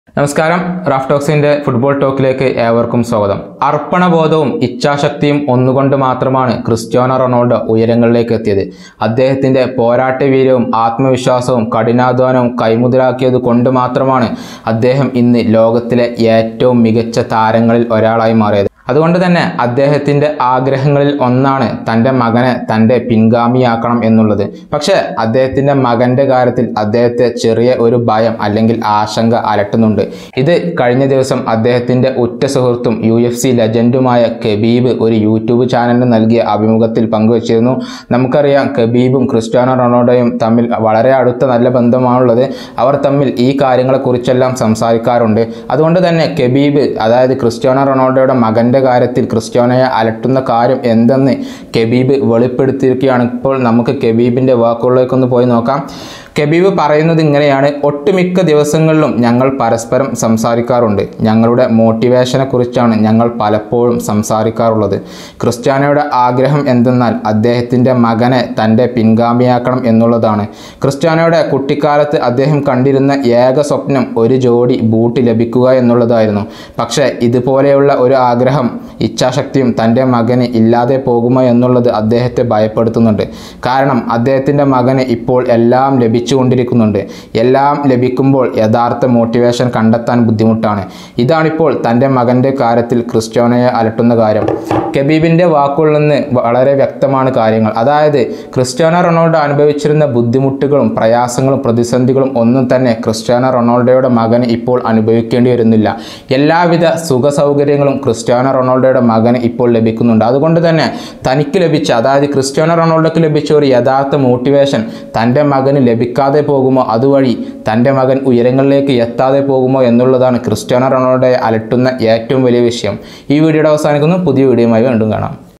നമസ്കാരം. Raf ടോക്സിന്റെ football ടോക്കിലേക്ക് ഏവർക്കും സ്വാഗതം. അർപ്പണബോധവും ഇച്ഛാശക്തിയും ഒന്നുകൊണ്ട് മാത്രമാണ് ക്രിസ്ത്യാനോ റൊണാൾഡോ ഉയരങ്ങളിലേക്ക് എത്തിയത്. അദ്ദേഹത്തിന്റെ പോരാട്ടവീര്യവും ആത്മവിശ്വാസവും കഠിനാധ്വാനവും കൈമുതലാക്കിയത് കൊണ്ട് മാത്രമാണ് അദ്ദേഹം ഇന്ന് ലോകത്തിലെ ഏറ്റവും മികച്ച താരങ്ങളിൽ ഒരാളായി മാറിയത്. അതുകൊണ്ട് തന്നെ അദ്ദേഹത്തിൻ്റെ ആഗ്രഹങ്ങളിൽ ഒന്നാണ് തൻ്റെ മകനെ തൻ്റെ പിൻഗാമിയാക്കണം എന്നുള്ളത്. പക്ഷേ അദ്ദേഹത്തിൻ്റെ മകൻ്റെ കാര്യത്തിൽ അദ്ദേഹത്തെ ചെറിയ ഒരു ഭയം അല്ലെങ്കിൽ ആശങ്ക അലട്ടുന്നുണ്ട്. ഇത് കഴിഞ്ഞ ദിവസം അദ്ദേഹത്തിൻ്റെ ഉറ്റ സുഹൃത്തും UFC ലെജൻഡുമായ കബീബ് ഒരു യൂട്യൂബ് ചാനലിന് നൽകിയ അഭിമുഖത്തിൽ പങ്കുവച്ചിരുന്നു. നമുക്കറിയാം, കബീബും ക്രിസ്ത്യാനോ റൊണാൾഡോയും തമ്മിൽ വളരെ അടുത്ത നല്ല ബന്ധമാണുള്ളത്. അവർ തമ്മിൽ ഈ കാര്യങ്ങളെക്കുറിച്ചെല്ലാം സംസാരിക്കാറുണ്ട്. അതുകൊണ്ട് തന്നെ കബീബ്, അതായത് ക്രിസ്ത്യാനോ റൊണാൾഡോയുടെ മകൻ്റെ കാര്യത്തിൽ ക്രിസ്ത്യാനോയെ അലട്ടുന്ന കാര്യം എന്തെന്ന് കബീബ് വെളിപ്പെടുത്തിയിരിക്കുകയാണ്. ഇപ്പോൾ നമുക്ക് കബീബിൻ്റെ വാക്കുകളിലേക്കൊന്ന് പോയി നോക്കാം. കബീബ് പറയുന്നത് ഇങ്ങനെയാണ്: ഒട്ടുമിക്ക ദിവസങ്ങളിലും ഞങ്ങൾ പരസ്പരം സംസാരിക്കാറുണ്ട്. ഞങ്ങളുടെ മോട്ടിവേഷനെ കുറിച്ചാണ് ഞങ്ങൾ പലപ്പോഴും സംസാരിക്കാറുള്ളത്. ക്രിസ്ത്യാനോയുടെ ആഗ്രഹം എന്തെന്നാൽ അദ്ദേഹത്തിൻ്റെ മകനെ തൻ്റെ പിൻഗാമിയാക്കണം എന്നുള്ളതാണ്. ക്രിസ്ത്യാനോയുടെ കുട്ടിക്കാലത്ത് അദ്ദേഹം കണ്ടിരുന്ന ഏക സ്വപ്നം ഒരു ജോഡി ബൂട്ട് ലഭിക്കുക എന്നുള്ളതായിരുന്നു. പക്ഷേ ഇതുപോലെയുള്ള ഒരു ആഗ്രഹം, ഇച്ഛാശക്തിയും തൻ്റെ മകന് ഇല്ലാതെ പോകുമോ എന്നുള്ളത് അദ്ദേഹത്തെ ഭയപ്പെടുത്തുന്നുണ്ട്. കാരണം അദ്ദേഹത്തിൻ്റെ മകന് ഇപ്പോൾ എല്ലാം ലഭിച്ചുകൊണ്ടിരിക്കുന്നുണ്ട്. എല്ലാം ലഭിക്കുമ്പോൾ യഥാർത്ഥ മോട്ടിവേഷൻ കണ്ടെത്താൻ ബുദ്ധിമുട്ടാണ്. ഇതാണിപ്പോൾ തൻ്റെ മകൻ്റെ കാര്യത്തിൽ ക്രിസ്ത്യാനോയെ അലട്ടുന്ന കാര്യം. കബീബിൻ്റെ വാക്കുകളിൽ നിന്ന് വളരെ വ്യക്തമാണ് കാര്യങ്ങൾ. അതായത് ക്രിസ്ത്യാനോ റൊണാൾഡോ അനുഭവിച്ചിരുന്ന ബുദ്ധിമുട്ടുകളും പ്രയാസങ്ങളും പ്രതിസന്ധികളും ഒന്നും തന്നെ ക്രിസ്ത്യാനോ റൊണാൾഡോയുടെ മകന് ഇപ്പോൾ അനുഭവിക്കേണ്ടി വരുന്നില്ല. എല്ലാവിധ സുഖ സൗകര്യങ്ങളും ക്രിസ്ത്യാനോ റൊണാൾഡോയുടെ മകന് ഇപ്പോൾ ലഭിക്കുന്നുണ്ട്. അതുകൊണ്ട് തന്നെ തനിക്ക് ലഭിച്ച, അതായത് ക്രിസ്ത്യാനോ റൊണാൾഡോക്ക് ലഭിച്ച ഒരു യഥാർത്ഥ മോട്ടിവേഷൻ തൻ്റെ മകന് ലഭിക്കാതെ പോകുമോ, അതുവഴി തൻ്റെ മകൻ ഉയരങ്ങളിലേക്ക് എത്താതെ പോകുമോ എന്നുള്ളതാണ് ക്രിസ്ത്യാനോ റൊണാൾഡോയെ അലട്ടുന്ന ഏറ്റവും വലിയ വിഷയം. ഈ വീഡിയോയുടെ അവസാനിക്കുന്നു. പുതിയ വീഡിയോയുമായി വീണ്ടും കാണാം.